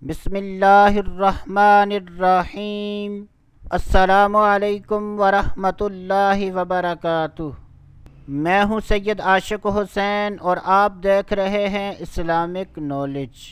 بسم اللہ الرحمن الرحیم۔ السلام علیکم ورحمۃ اللہ وبرکاتہ۔ میں ہوں سید عاشق حسین اور آپ دیکھ رہے ہیں اسلامک نالج۔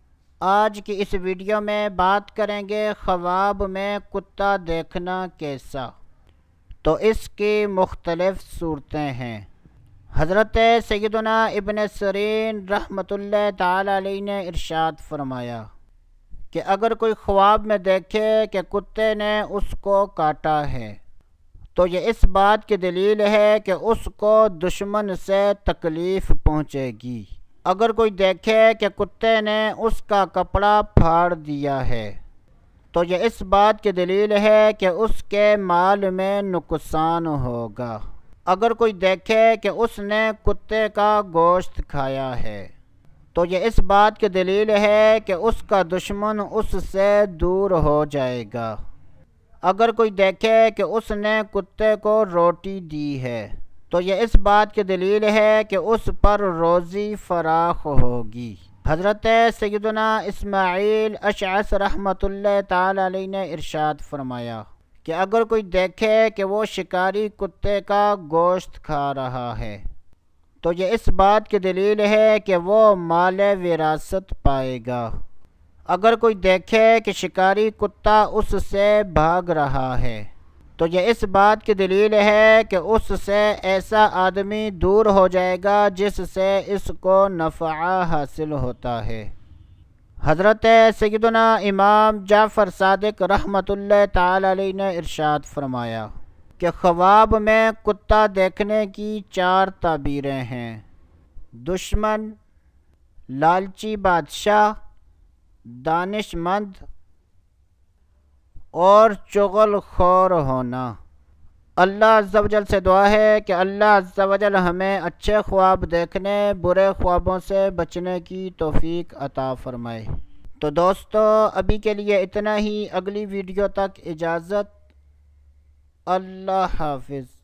آج کی اس ویڈیو میں بات کریں گے خواب میں کتا دیکھنا کیسا۔ تو اس کی مختلف صورتیں ہیں۔ حضرت سیدنا ابن سیرین رحمۃ اللہ تعالی علیہ نے ارشاد فرمایا کہ اگر کوئی خواب میں دیکھے کہ کتے نے اس کو کاٹا ہے تو یہ اس بات کی دلیل ہے کہ اس کو دشمن سے تکلیف پہنچے گی۔ اگر کوئی دیکھے کہ کتے نے اس کا کپڑا پھاڑ دیا ہے تو یہ اس بات کی دلیل ہے کہ اس کے مال میں نقصان ہوگا۔ اگر کوئی دیکھے کہ اس نے کتے کا گوشت کھایا ہے تو یہ اس بات کی دلیل ہے کہ اس کا دشمن اس سے دور ہو جائے گا۔ اگر کوئی دیکھے کہ اس نے کتے کو روٹی دی ہے تو یہ اس بات کی دلیل ہے کہ اس پر روزی فراخ ہوگی۔ حضرت سیدنا اسماعیل اشعث رحمۃ اللہ تعالی علیہ نے ارشاد فرمایا کہ اگر کوئی دیکھے کہ وہ شکاری کتے کا گوشت کھا رہا ہے تو یہ اس بات کی دلیل ہے کہ وہ مال وراثت پائے گا۔ اگر کوئی دیکھے کہ شکاری کتا اس سے بھاگ رہا ہے تو یہ اس بات کی دلیل ہے کہ اس سے ایسا آدمی دور ہو جائے گا جس سے اس کو نفع حاصل ہوتا ہے۔ حضرت سیدنا امام جعفر صادق رحمۃ اللہ تعالی علیہ نے ارشاد فرمایا کہ خواب میں کتا دیکھنے کی 4 تعبیریں ہیں: دشمن، لالچی بادشاہ، دانش مند اور چغل خور ہونا۔ اللہ عز و جل سے دعا ہے کہ اللہ عز و جل ہمیں اچھے خواب دیکھنے، برے خوابوں سے بچنے کی توفیق عطا فرمائے۔ تو دوستو ابھی کے لیے اتنا ہی، اگلی ویڈیو تک اجازت۔ اللہ حافظ۔